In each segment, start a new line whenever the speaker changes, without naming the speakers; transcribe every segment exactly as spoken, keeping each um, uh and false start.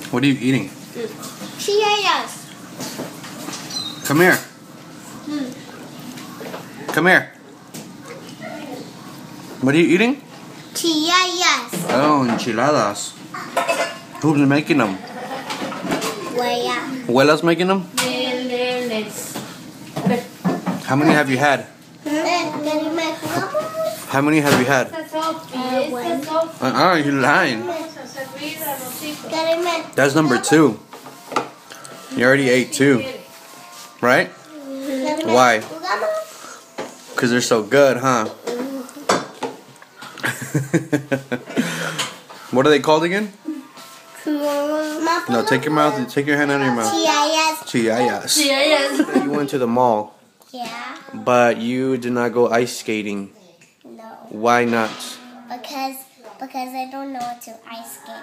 What are you eating?
Chiapas.
Come here.
Hmm.
Come here. What are you eating?
Chiapas.
Oh, enchiladas. Who's making them?
Huella.
Abuela's making them? How many have you had? How many have you had? Uh-uh, you're lying. That's number two. You already ate two. Right? Why? Because they're so good, huh? What are they called again? No, take your mouth, take your hand out of your mouth.
Chiapas.
Chiapas. You went to the mall,
Yeah.
but you did not go ice skating.
No.
Why not?
Because because I don't know how to ice skate.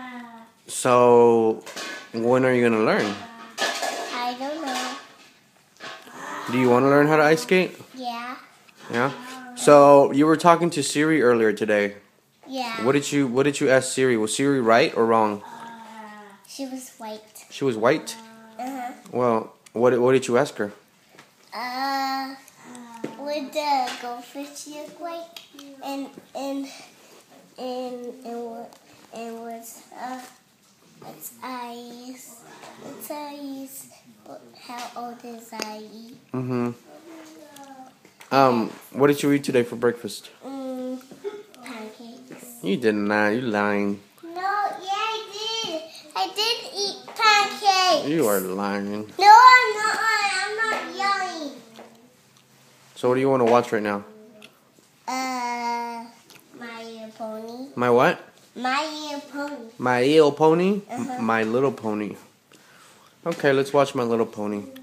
So, when are you gonna learn?
I don't know.
Do you want to learn how to ice skate?
Yeah.
Yeah. So you were talking to Siri earlier today.
Yeah.
What did you What did you ask Siri? Was Siri right or wrong?
She was white.
She was white.
Uh huh.
Well, what What did you ask her?
Uh, would the goldfish look like? And and and and what? And what's uh? Its eyes. Its eyes. How old is I?
Mhm. Um. What did you eat today for breakfast?
Mm, pancakes.
You did not. You lying.
No, yeah, I did. I did eat pancakes.
You are lying.
No, I'm not. I'm not yelling.
So what do you want to watch right now?
Uh, My Little Pony.
My what?
My Little Pony.
My Little Pony?
Uh-huh.
My Little Pony. Okay, let's watch My Little Pony.